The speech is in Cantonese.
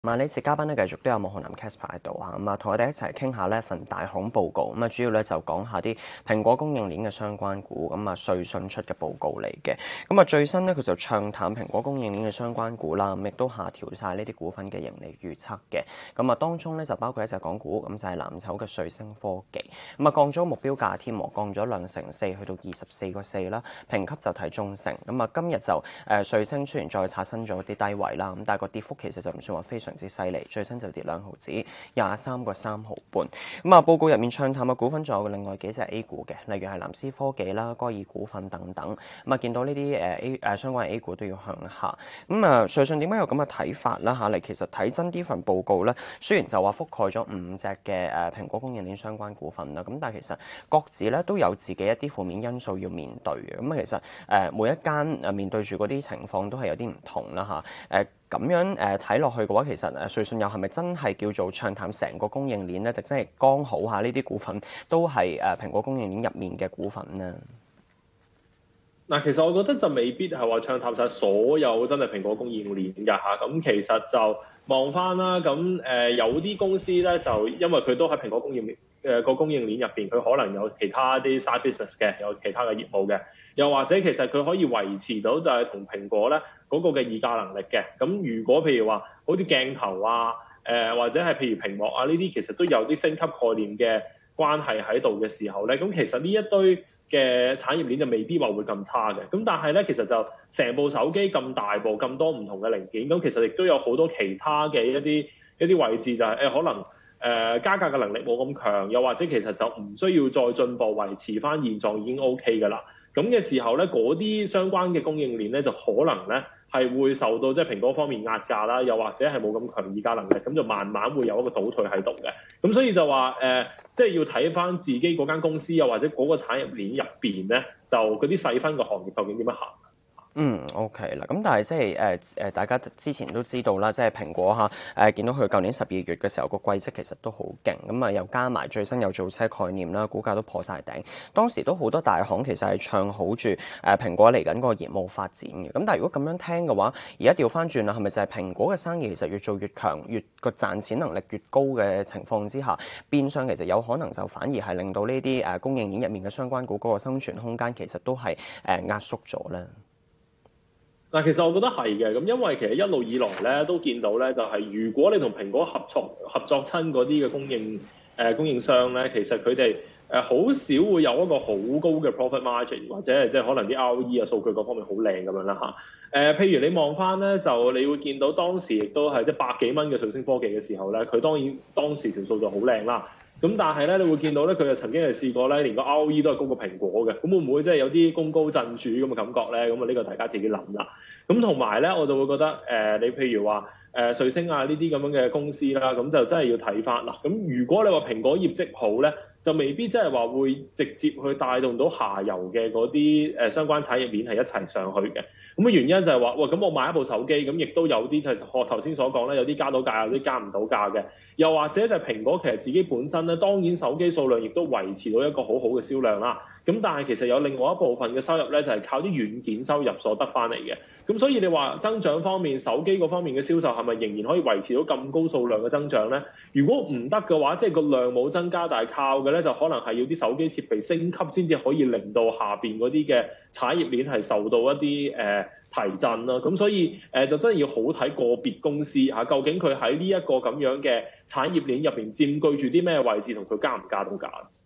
呢節嘉賓咧繼續都有莫浩南 Casper 喺度啊，同我哋一齊傾下呢份大行報告，主要咧就講下啲蘋果供應鏈嘅相關股，瑞信出嘅報告嚟嘅，最新呢，佢就唱淡蘋果供應鏈嘅相關股啦，亦都下調晒呢啲股份嘅盈利預測嘅，當中呢，就包括一隻港股，就係藍籌嘅瑞聲科技，降咗目標價添，降咗2成4去到24.4啦，評級就睇中性，今日就瑞聲雖然再刷新咗啲低位啦，但係個跌幅其實就唔算話非常之犀利，最新就跌2毫子，23.3毫半。報告入面唱淡嘅股份仲有另外幾隻 A 股嘅，例如係藍思科技啦、歌爾股份等等。見到呢啲相關嘅 A 股都要向下。瑞信點解有咁嘅睇法啦？嚟其實睇真啲份報告咧，雖然就話覆蓋咗5隻嘅蘋果供應鏈相關股份啦，但係其實各自咧都有自己一啲負面因素要面對嘅。其實每一間面對住嗰啲情況都係有啲唔同啦咁樣睇落去嘅話，其實瑞信又係咪真係叫做唱淡成個供應鏈呢？定真係剛好呢啲股份都係蘋果供應鏈入面嘅股份呢？ 嗱，其實我覺得就未必係話唱淡晒所有真係蘋果供應鏈㗎嚇。咁其實就望翻啦，咁有啲公司咧就因為佢都喺蘋果供應鏈個供應鏈入邊，佢可能有其他啲 side business 嘅，有其他嘅業務嘅，又或者其實佢可以維持到就係同蘋果咧嗰個嘅議價能力嘅。咁如果譬如話好似鏡頭啊，或者係譬如屏幕啊呢啲，其實都有啲升級概念嘅關係喺度嘅時候咧，咁其實呢一堆嘅產業鏈就未必話會咁差嘅。咁但係咧，其實就成部手機咁大部咁多唔同嘅零件，咁其實亦都有好多其他嘅一啲位置就係可能加價嘅能力冇咁強，又或者其實就唔需要再進步，維持翻現狀已經 OK 㗎啦。咁嘅時候咧，嗰啲相關嘅供應鏈咧就可能咧係會受到即係蘋果方面壓價啦，又或者係冇咁強議價能力，咁就慢慢會有一個倒退喺度嘅。咁所以就話即係要睇翻自己嗰間公司，又或者嗰個產業鏈入邊咧，就嗰啲細分嘅行業究竟點樣行？ OK 啦，咁但係即係大家之前都知道啦，即係蘋果見到佢舊年12月嘅時候個季績其實都好勁，又加埋最新有造車概念啦，股價都破晒頂。當時都好多大行其實係唱好住蘋果嚟緊個業務發展嘅。咁但係如果咁樣聽嘅話，而家調翻轉啦，係咪就係蘋果嘅生意其實越做越強，越個賺錢能力越高嘅情況之下，變相其實有可能就反而係令到呢啲供應鏈入面嘅相關股嗰個生存空間其實都係壓縮咗咧？ 嗱，其實我覺得係嘅，咁因為其實一路以來咧都見到咧，就係如果你同蘋果合作親嗰啲嘅供應商咧，其實佢哋好少會有一個好高嘅 profit margin，或者係即係可能啲 ROE 啊數據各方面好靚咁樣啦嚇。譬如你望翻咧，就你會見到當時亦都係即係百幾蚊嘅瑞聲科技嘅時候咧，佢當時條數就好靚啦。咁但係咧，你會見到咧，佢就曾經係試過咧，連個 ROE 都係高過蘋果嘅。咁會唔會即係有啲功高震主咁嘅感覺咧？咁呢個大家自己諗啦。咁同埋咧，我就會覺得你譬如話瑞聲啊呢啲咁樣嘅公司啦，咁就真係要睇翻啦。咁如果你話蘋果業績好咧，就未必真係話會直接去帶動到下游嘅嗰啲相關產業鏈係一齊上去嘅。咁嘅原因就係話，喂，咁我買一部手機，咁亦都有啲就學頭先所講咧，有啲加到價，有啲加唔到價嘅。又或者就係蘋果其實自己本身咧，當然手機數量亦都維持到一個好好嘅銷量啦。咁但係其實有另外一部分嘅收入咧，就係靠啲軟件收入所得翻嚟嘅。咁所以你話增長方面，手機嗰方面嘅銷售係咪仍然可以維持到咁高數量嘅增長咧？如果唔得嘅話，即係個量冇增加，但係靠嘅咧就可能係要啲手機設備升級先至可以令到下邊嗰啲嘅產業鏈係受到一啲提振啦。咁所以就真係要好睇個別公司嚇，究竟佢喺呢一個咁樣嘅產業鏈入邊佔據住啲咩位置，同佢加唔加到價？